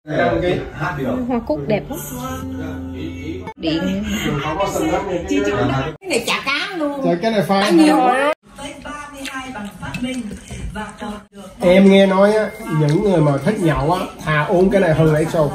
Hoa cúc đẹp lắm. Điện cái này chả cá luôn. Rồi cái này phai nhiều rồi. Em nghe nói á, những người mà thích nhậu á thà uống cái này hơn lấy xô.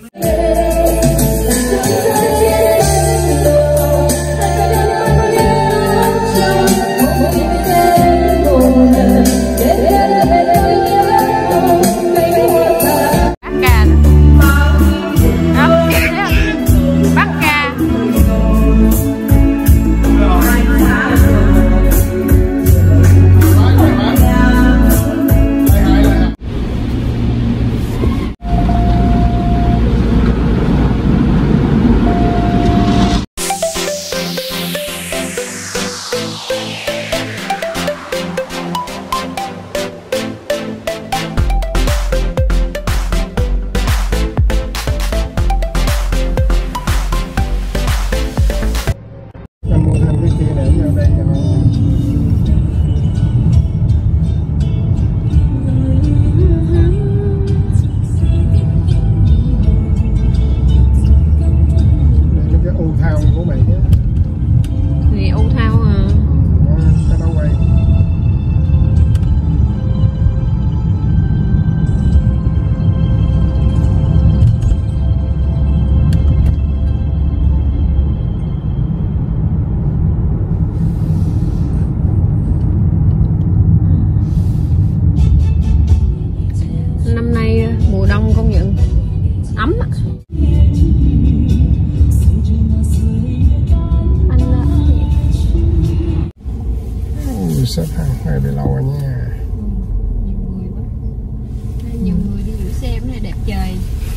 Xếp hàng này bị lâu rồi nha. Nhiều người quá. Nhiều người đi giữ xe cái này đẹp trời.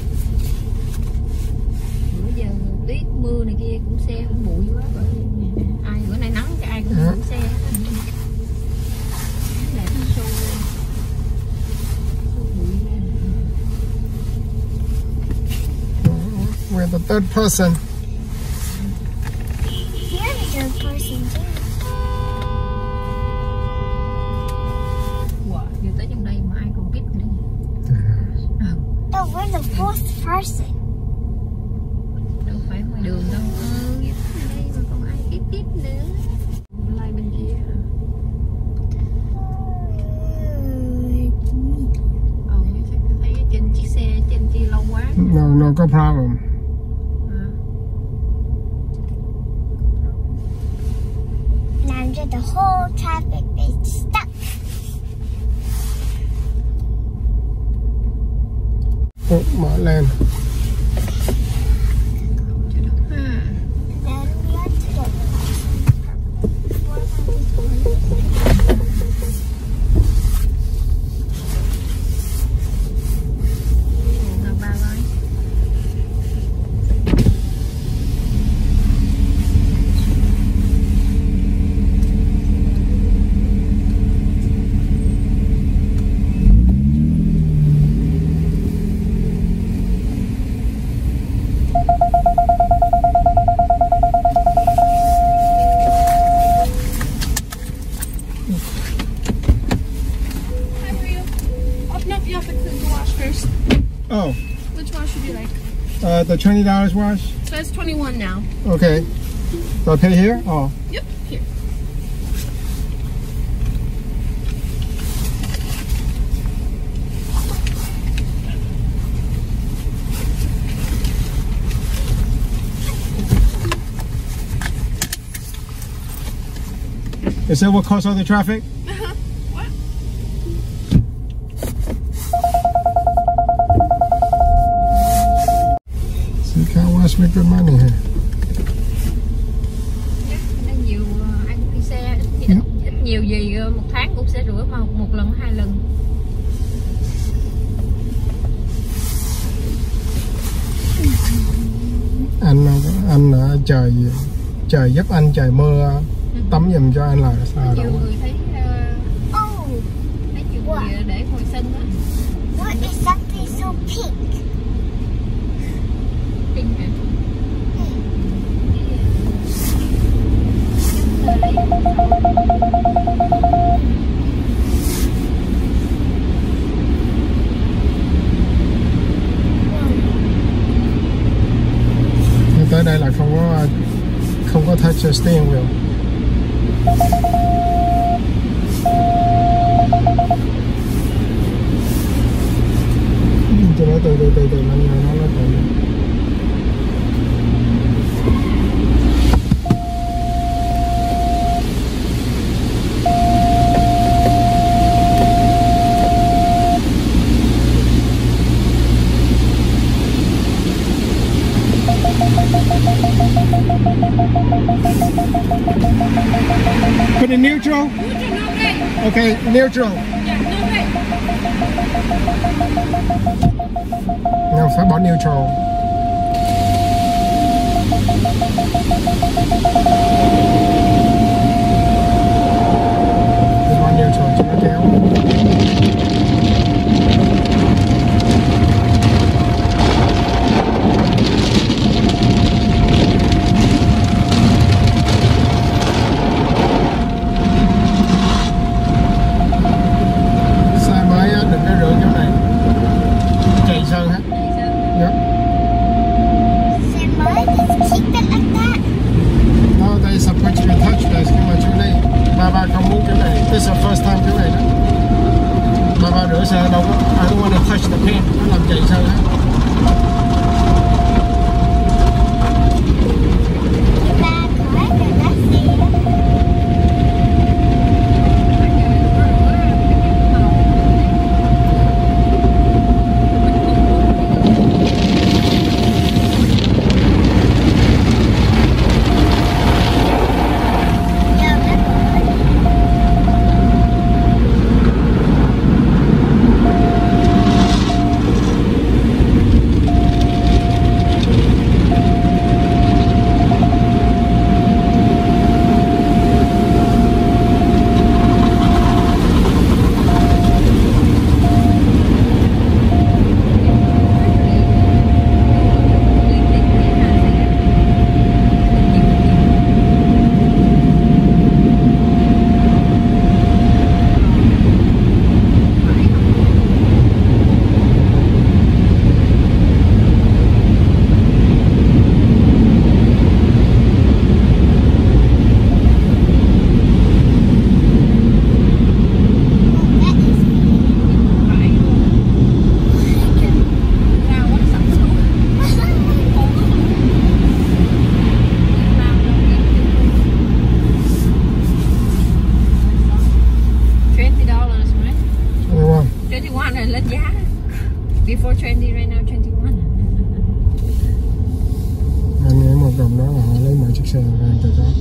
Bữa giờ tuyết mưa này kia cũng xe cũng bụi quá, bởi vì ai bữa nay nắng cho ai cũng giữ xe hết. Đẹp xô bụi lên. We're the third person. You're the third person too. Giờ tới trong đây mà ai còn biết nữa. No, we're the fourth person. Đâu phải ngoài đường đâu. Đây mà còn ai tiếp nữa. Lai bên kia. Thấy trên chiếc xe trên kia lâu quá. No problem. Now the whole traffic is stuck. Mở lên. Oh. Which wash would you like? The $20 wash? So it's 21 now. Okay. Do I pay here? Oh. Yep, here. Is that what caused all the traffic? What? See, car wash make good money here. Đây nhiều ai cũng đi xe, ít nhiều gì một tháng cũng sẽ rửa mà một lần hai lần. Anh trời giúp anh, trời mưa tắm giùm cho anh là sao Nhiều đâu. người thấy thấy nhiều người để hồi sân đó. What is something so pink? Pink hả? So steering wheel. Cho nó từ nó tự. Put in neutral. Okay, neutral. Now phải bỏ neutral. Phải bỏ neutral cho nó kéo. This is the first time kiểu này đó. Ba rửa xe đâu có. I don't want to touch the paint. Nó làm chạy sao đó. Before 20, right now 21. Anh nghĩ một đồng đó là họ lấy mọi chiếc xe ra từ đó.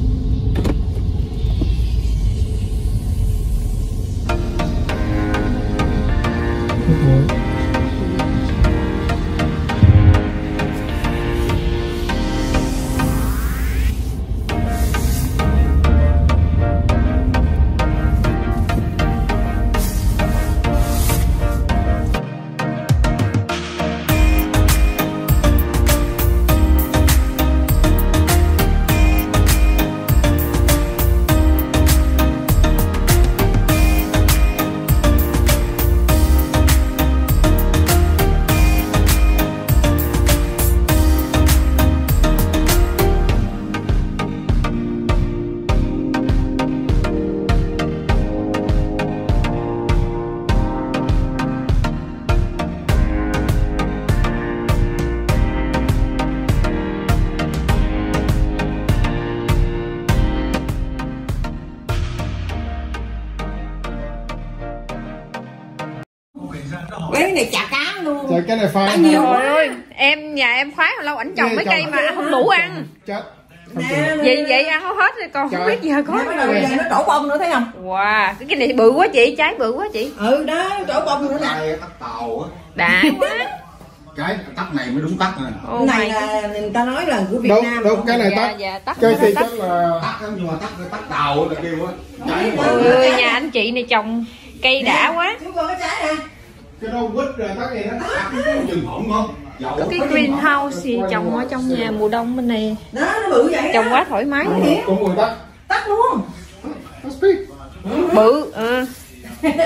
Cái này chả cá luôn. Trời, cái này phai nhiều Trời ơi, nhà em khoái lâu ảnh trồng mấy cây mà không đủ ăn. Chết. Vậy ăn không hết rồi còn không biết giờ có. Nó trổ bông nữa thấy không? Wow, cái này bự quá chị, trái bự quá chị. Ừ đó, trổ bông nữa nè. Cái tắc tàu á. Đã quá. Cái tắc này mới đúng tắc nè. Oh này là người ta nói là của Việt Nam. Đúng, cái này tắc. Dạ, tắc. Cái thì chắc là Tắc đó, nhưng mà tắc tàu là kêu á. Trái Ôi, nhà anh chị này trồng cây đã quá. Chú coi cái trái nè. cái đâu quýt rồi tắc gì nó tắc. chừng hổn không? Có cái greenhouse thì trồng ở trong nhà mùa đông bên này. Đó, nó bự vậy. Trồng quá thoải mái. Cũng mùi tắc. Tắc luôn. Bự.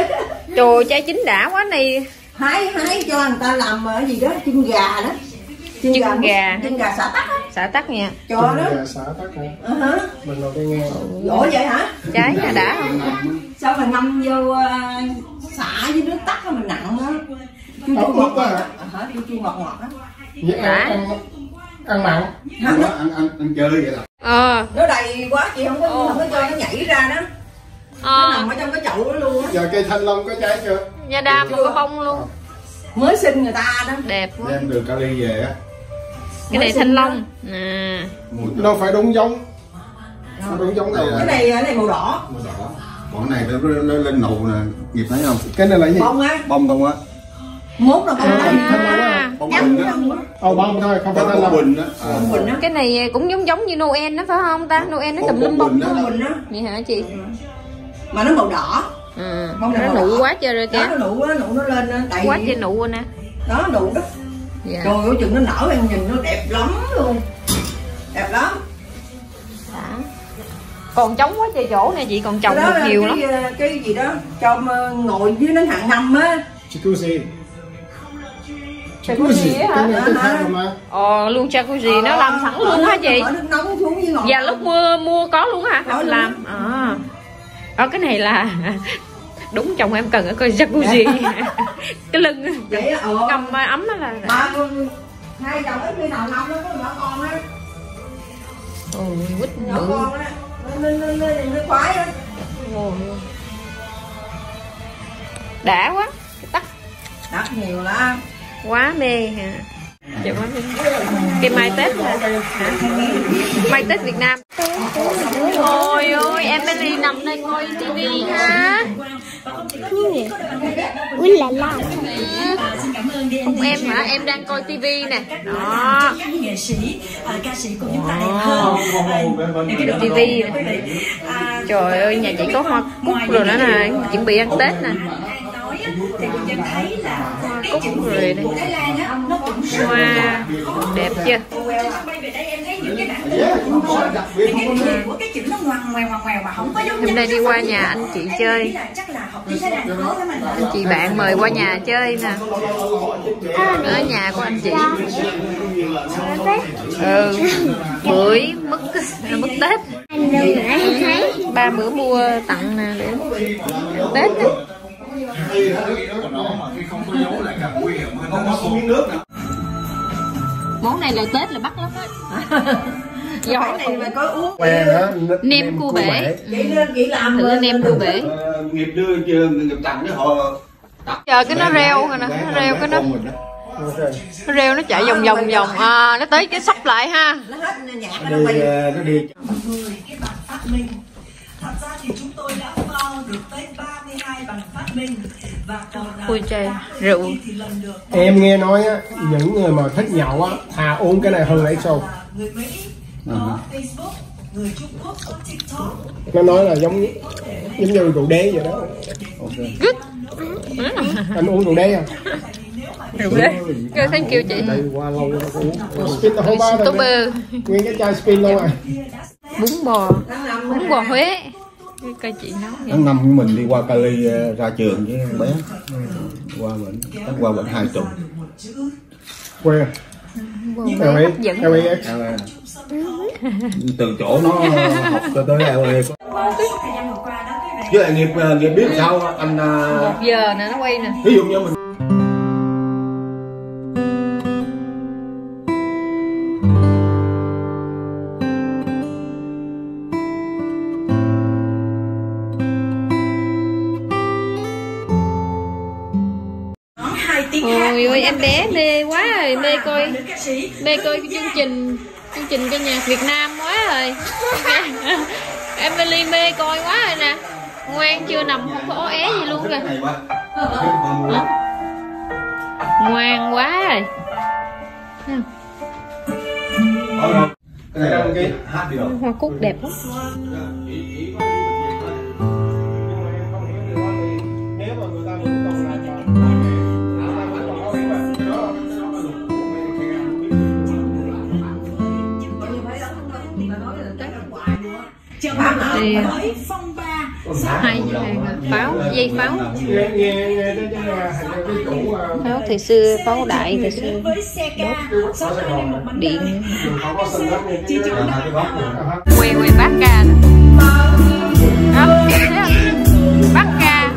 Trời, trái chín đã quá này. Hái cho người ta làm gì đó chân gà đó. Chân gà xả tắc á. Xả tắc nha. Cho đó. Chân gà xả tắc hả? Mình đầu tiên nghe. Ủa vậy hả? Trái là đã không? Sao mà ngâm vô xả với nước tắc á, mình nặng á. Chua ngọt á hả? Chua ngọt á. Ăn mặn. Ăn chơi vậy là. Nó đầy quá chị không có cho nó nhảy ra đó. Nó nằm ở trong cái chậu đó luôn á. Giờ cây thanh long có trái chưa? Nha đam mà có bông luôn. Mới sinh người ta đó. Đẹp quá. Đem đường kali về á. Cái này thanh long. Nó phải đúng giống. Nó đúng giống này là. Cái này màu đỏ. Màu đỏ. Còn này nó lên nụ nè, Nghiệp thấy không? Cái này là gì? Bông á. Bông không á? Mốt là bông thanh long á. Bông bình á. Bông thôi, không phải thanh long. Bình á. Bông bình á. Cái này cũng giống như Noel đó phải không ta? Noel nó tùm lum bông. Bông bình á. Vậy hả chị? Mà nó màu đỏ. Nó nụ quá trời rồi kìa. Nó nụ nó lên tại quá trời nụ nè. Đó nụ đó. Dạ. Trời ơi chừng nó nở em nhìn nó đẹp lắm luôn. Đẹp lắm. Đã. Còn trống quá trời chỗ nè chị, còn trồng được nhiều lắm. Cái gì đó cho ngồi dưới nó hàng năm á. Jacuzzi. Jacuzzi hả? Luôn jacuzzi nó làm sẵn luôn hả chị? Nước nóng xuống với ngọt. Và lúc mua có luôn hả? Làm. Cái này là đúng chồng em cần ở coi jacuzzi. Cái lưng ngâm ấm đó là. Hai chồng ít khi nào nông nó có nhỏ con á. Quýt nhỏ con á. Nó khoái á. Đã quá. Đắt nhiều lắm. Quá mê hả? Dạ quá mê. Cái mai Tết hả? Mai Tết Việt Nam. Ôi ôi Emily nằm đây coi tivi ha. Ui là la. Không em hả? Em đang coi tivi nè. Đó. Cái tivi nè. Trời ơi nhà chị có hoa cúc rồi đó nè, chuẩn bị ăn Tết nè. Cúc rồi đây. Hoa đẹp chưa? Hôm nay đi qua nhà anh chị chơi. Anh chị bạn mời qua nhà chơi nè. Ở nhà của anh chị. Bưởi mứt Tết. Ba bữa mua tặng nè để Tết đó. Món này là Tết là bắt lắm á. Giỏi này mà có uống nem cua bể. Chị làm thử nem cua bể. Nghiệp đưa chưa, Nghiệp tặng cái họ chờ cái nó reo rồi nè, nó reo cái nó reo nó chạy vòng vòng vòng nó tới cái sóc lại ha. Nó hết nhạc nó đi. Thật ra thì chúng tôi đã vào được tới 32 bằng phát minh và còn ui trời rượu. Em nghe nói á, những người mà thích nhậu á thà uống cái này hơn lấy show. Người Mỹ có Facebook, người Trung Quốc có TikTok. Nó nói là giống như rượu đế vậy đó. Good. Anh uống rượu đế à? Rượu đế. Thank you chị. Đây qua lâu nó uống. Spin là không ba rồi. Nguyên cái chai spin luôn rồi. Bún bò Huế. Coi chị nấu vậy. Tháng 5 của mình đi qua Cali ra trường với bé. Qua bển, qua bển 2 tuần. Quê. LAX. Từ chỗ nó học cho tới LA. Với lại Nghiệp biết sao anh 1 giờ nè nó quay nè. ví dụ như mình ôi ôi em bé mê quá rồi, mê coi cái chương trình ca nhạc Việt Nam quá rồi. Emily mê coi quá rồi nè, ngoan chưa nằm không có ó é gì luôn kìa. Ngoan quá rồi. Hoa cúc đẹp lắm. Chào bạn tới phong ba Hay pháo, dây pháo. Nghe Pháo thời xưa, pháo đại thời xưa. Với xe ca, sắp lên một bánh Điện. Chị chủ Quay bát ca đó. Bát ca.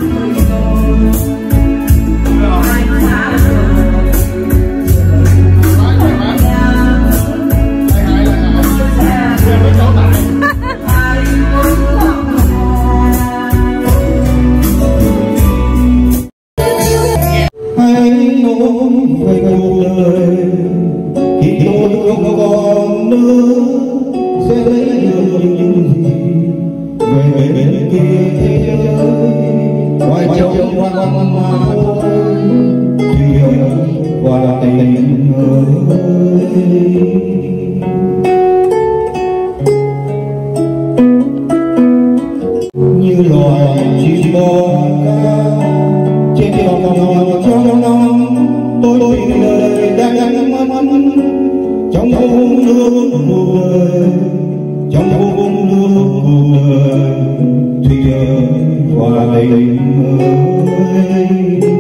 Hãy nói về cuộc đời khi tôi không còn nữa, sẽ thấy được những gì về bên kia thế giới. Ngoài trông hoa hoa thuyền và tình ơi, như loài chim bò trên trong nóng, tôi đời đang mất trong vùng nước cuộc đời, trong vùng nước cuộc đời, thuyền và tình ơi.